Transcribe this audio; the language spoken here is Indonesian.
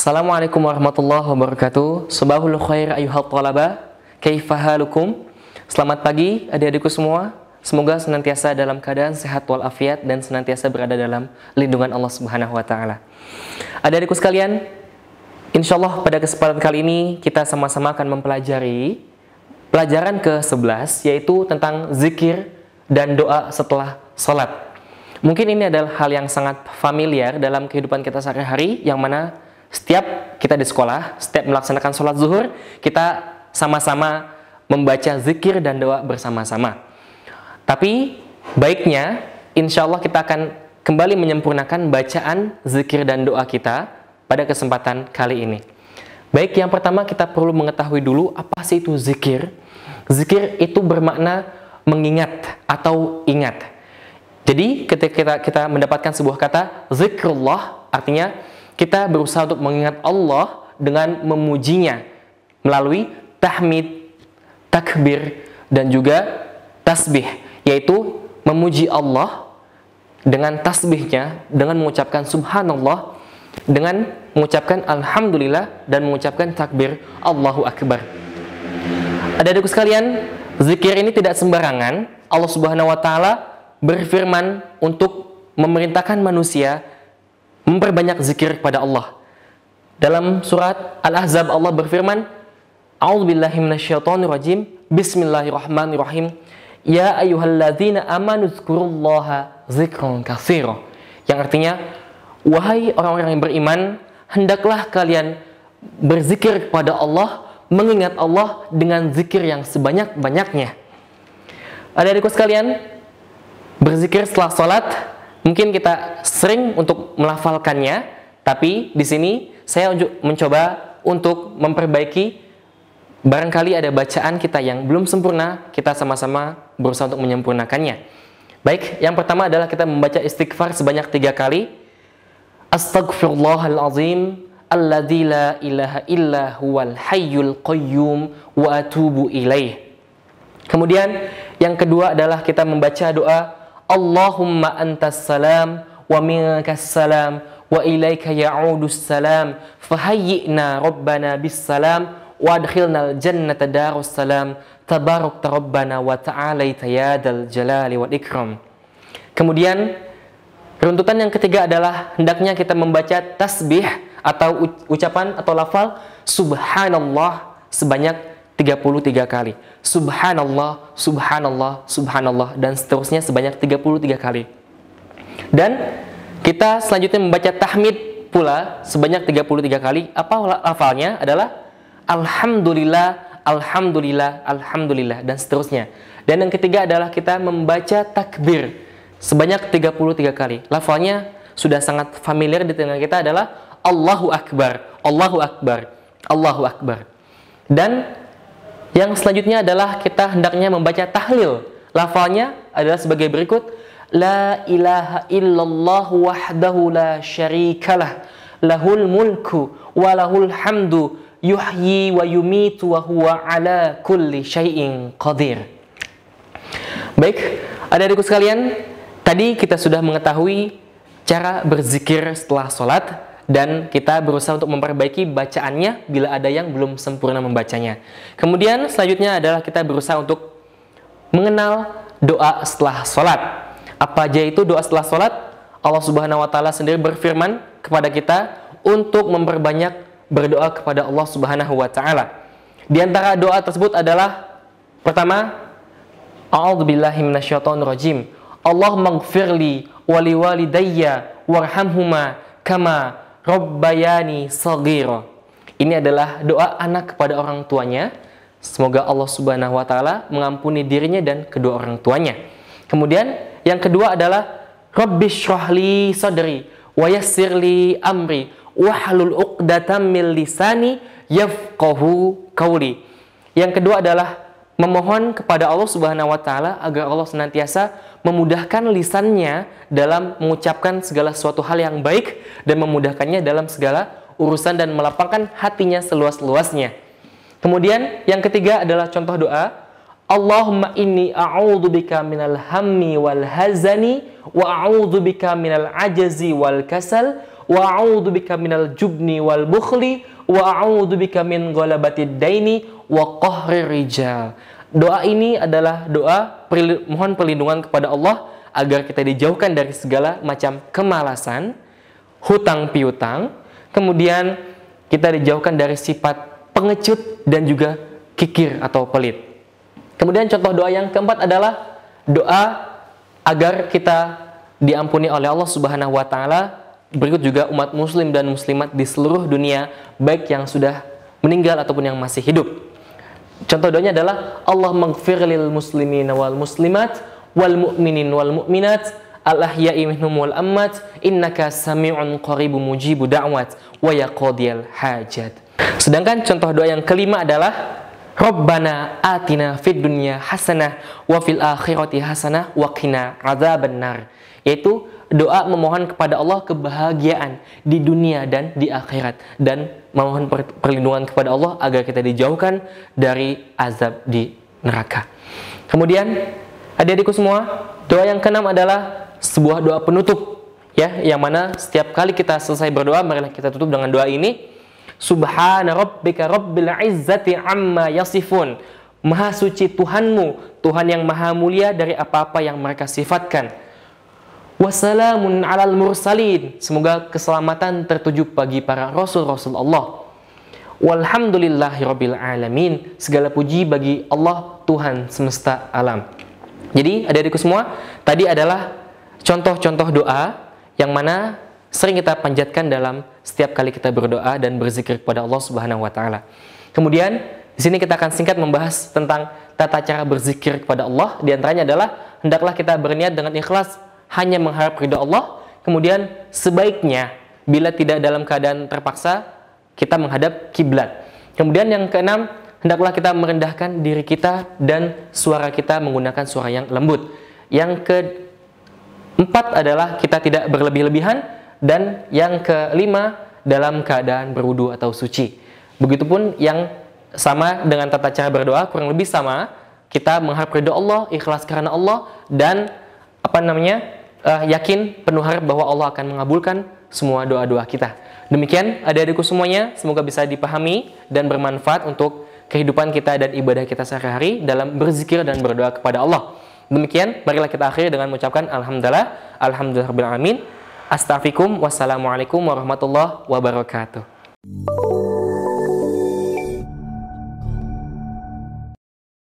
Assalamualaikum warahmatullahi wabarakatuh. Subahul khair ayuhal talaba. Kaifa halukum? Selamat pagi adik-adikku semua. Semoga senantiasa dalam keadaan sehat walafiat dan senantiasa berada dalam lindungan Allah Subhanahu wa taala. Adik-adikku sekalian, insyaallah pada kesempatan kali ini kita sama-sama akan mempelajari pelajaran ke-11, yaitu tentang zikir dan doa setelah sholat. Mungkin ini adalah hal yang sangat familiar dalam kehidupan kita sehari-hari, yang mana setiap kita di sekolah, setiap melaksanakan sholat zuhur, kita sama-sama membaca zikir dan doa bersama-sama. Tapi baiknya, insya Allah kita akan kembali menyempurnakan bacaan zikir dan doa kita pada kesempatan kali ini. Baik, yang pertama kita perlu mengetahui dulu apa sih itu zikir. Zikir itu bermakna mengingat atau ingat. Jadi ketika kita mendapatkan sebuah kata zikrullah, artinya kita berusaha untuk mengingat Allah dengan memujinya melalui tahmid, takbir, dan juga tasbih, yaitu memuji Allah dengan tasbihnya, dengan mengucapkan subhanallah, dengan mengucapkan alhamdulillah, dan mengucapkan takbir Allahu Akbar. Adik-adikku sekalian, zikir ini tidak sembarangan. Allah Subhanahu wa taala berfirman untuk memerintahkan manusia memperbanyak zikir kepada Allah. Dalam surat Al-Ahzab Allah berfirman, A'udzubillahi minasyaitonirrajim, Bismillahirrahmanirrahim, Ya ayyuhalladzina amanu dzkurullaha dzikran katsira. Yang artinya, wahai orang-orang yang beriman, hendaklah kalian berzikir kepada Allah, mengingat Allah dengan zikir yang sebanyak-banyaknya. Adik-adikku sekalian, berzikir setelah sholat, mungkin kita sering untuk melafalkannya, tapi di sini saya mencoba untuk memperbaiki. Barangkali ada bacaan kita yang belum sempurna, kita sama-sama berusaha untuk menyempurnakannya. Baik, yang pertama adalah kita membaca istighfar sebanyak 3 kali. Astaghfirullahalazim, alladzi la ilaha illa huwal hayyul qayyum wa atubu ilaih. Kemudian yang kedua adalah kita membaca doa Allahumma antas salam wa minkas salam wa ilaika ya'udus salam fahayyi'na rabbana bis salam wa adkhilnal jannata darus salam tabarakta rabbana wa ta'alaita yadal jalali wal ikram. Kemudian runtutan yang ketiga adalah hendaknya kita membaca tasbih atau ucapan atau lafal subhanallah sebanyak 33 kali. Subhanallah, subhanallah, subhanallah, dan seterusnya sebanyak 33 kali. Dan kita selanjutnya membaca tahmid pula sebanyak 33 kali. Apa lafalnya? Adalah alhamdulillah, alhamdulillah, alhamdulillah, dan seterusnya. Dan yang ketiga adalah kita membaca takbir sebanyak 33 kali. Lafalnya sudah sangat familiar di tengah kita, adalah Allahu Akbar, Allahu Akbar, Allahu Akbar. Dan yang selanjutnya adalah kita hendaknya membaca tahlil. Lafalnya adalah sebagai berikut. La ilaha illallah wahdahu la syarikalah, lahul mulku wa lahul hamdu, yuhyi wa yumitu wa huwa ala kulli syai'in qadir. Baik, adik-adikku sekalian, tadi kita sudah mengetahui cara berzikir setelah sholat, dan kita berusaha untuk memperbaiki bacaannya bila ada yang belum sempurna membacanya. Kemudian selanjutnya adalah kita berusaha untuk mengenal doa setelah sholat. Apa aja itu doa setelah sholat? Allah Subhanahu wa taala sendiri berfirman kepada kita untuk memperbanyak berdoa kepada Allah Subhanahu wa taala. Di antara doa tersebut adalah pertama, A'udzubillahi minasyaitonirrajim. Allahumma ighfirli wa liwalidayya warhamhuma kama Rabbayani saghira. Ini adalah doa anak kepada orang tuanya. Semoga Allah Subhanahu wa taala mengampuni dirinya dan kedua orang tuanya. Kemudian yang kedua adalah Rabbishrahli sadri wa yassirli amri wahlul 'uqdatam min lisani yafqahu qawli. Yang kedua adalah memohon kepada Allah Subhanahu wa taala agar Allah senantiasa memudahkan lisannya dalam mengucapkan segala suatu hal yang baik dan memudahkannya dalam segala urusan dan melapangkan hatinya seluas-luasnya. Kemudian yang ketiga adalah contoh doa, Allahumma inni a'udzubika minal hammi wal hazani wa a'udzubika minal ajazi wal kasal, wa a'udzubika minal jubni wal bukhli, wa a'udzubika min ghalabatid daini wa qahrir rijal. Doa ini adalah doa mohon perlindungan kepada Allah agar kita dijauhkan dari segala macam kemalasan, hutang piutang, kemudian kita dijauhkan dari sifat pengecut dan juga kikir atau pelit. Kemudian contoh doa yang keempat adalah doa agar kita diampuni oleh Allah Subhanahu wa taala. Berikut juga umat muslim dan muslimat di seluruh dunia, baik yang sudah meninggal ataupun yang masih hidup. Contoh doanya adalah Allah maghfir lil muslimina wal muslimat wal mu'minin wal mu'minat al ahya'i minhum wal ammat innaka sami'un qaribun mujibu da'wat wa yaqdiyal hajat. Sedangkan contoh doa yang kelima adalah Rabbana atina fid dunya hasanah wa fil akhirati hasanah wa qina adzabannar, yaitu doa memohon kepada Allah kebahagiaan di dunia dan di akhirat, dan memohon perlindungan kepada Allah agar kita dijauhkan dari azab di neraka. Kemudian adik-adikku semua, doa yang keenam adalah sebuah doa penutup, ya, yang mana setiap kali kita selesai berdoa, marilah kita tutup dengan doa ini. Subhana rabbika rabbil izzati amma yasifun. Maha suci Tuhanmu, Tuhan yang maha mulia dari apa-apa yang mereka sifatkan. Wassalamun alal mursalin. Semoga keselamatan tertuju bagi para rasul-rasul Allah. Walhamdulillahi rabbil alamin. Segala puji bagi Allah, Tuhan semesta alam. Jadi adik-adikku semua, tadi adalah contoh-contoh doa yang mana sering kita panjatkan dalam setiap kali kita berdoa dan berzikir kepada Allah Subhanahu wa taala. Kemudian di sini kita akan singkat membahas tentang tata cara berzikir kepada Allah. Di antaranya adalah hendaklah kita berniat dengan ikhlas hanya mengharap ridha Allah. Kemudian sebaiknya bila tidak dalam keadaan terpaksa kita menghadap kiblat. Kemudian yang keenam, hendaklah kita merendahkan diri kita dan suara kita menggunakan suara yang lembut. Yang keempat adalah kita tidak berlebih-lebihan. Dan yang kelima, dalam keadaan berwudu atau suci. Begitupun yang sama dengan tata cara berdoa, kurang lebih sama. Kita mengharap ridha Allah, ikhlas karena Allah, dan yakin penuh harap bahwa Allah akan mengabulkan semua doa-doa kita. Demikian adik-adikku semuanya, semoga bisa dipahami dan bermanfaat untuk kehidupan kita dan ibadah kita sehari-hari dalam berzikir dan berdoa kepada Allah. Demikian, marilah kita akhiri dengan mengucapkan alhamdulillahirabbil alamin. Astaghfirukum, wassalamualaikum warahmatullahi wabarakatuh.